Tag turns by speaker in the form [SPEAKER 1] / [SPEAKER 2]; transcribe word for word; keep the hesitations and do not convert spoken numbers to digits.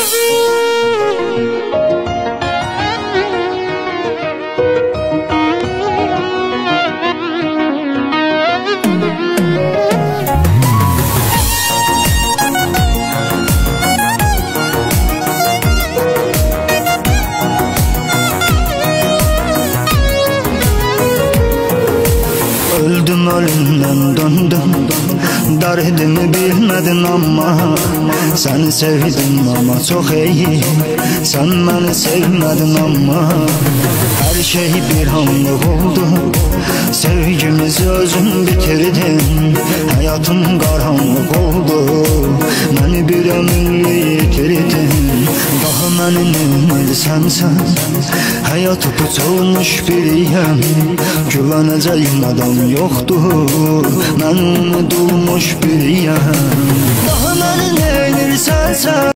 [SPEAKER 1] Öldüm ölümden döndüm, derdimi bilmedin ama seni sevdim ama çok iyi. Sen beni sevmedin ama her şey bir anlık oldu. Sevgimizi özün bitirdin, hayatım karanlık oldu. Beni bir ömür yitirdin, daha benim ümid sensen. Hayatı pusulmuş biriyim, güveneceğim adam yoktur. Ben unutulmuş biriyim, daha beni neylirsen sen.